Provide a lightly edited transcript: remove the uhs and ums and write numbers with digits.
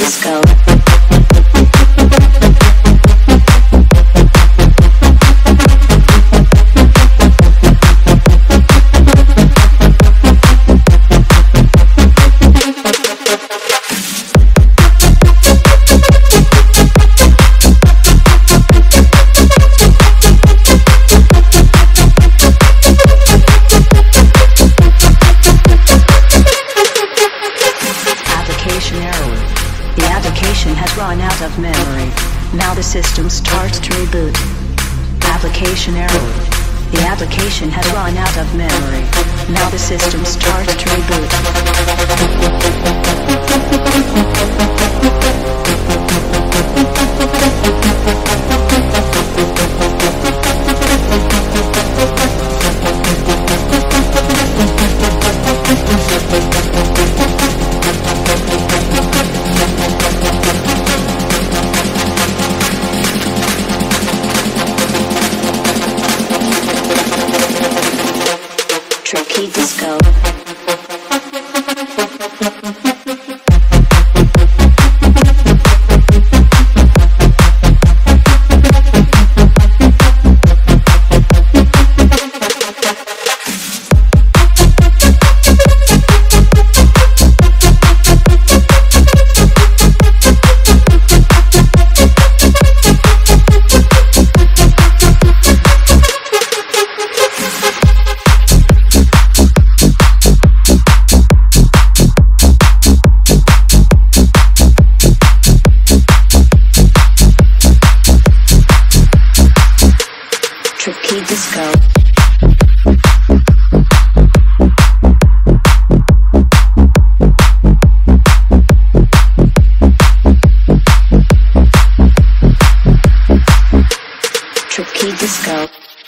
disco. The application has run out of memory. Now the system starts to reboot. Application error. The application has run out of memory. Now the system starts to reboot. Tricky disco. Tricky disco. Tricky disco.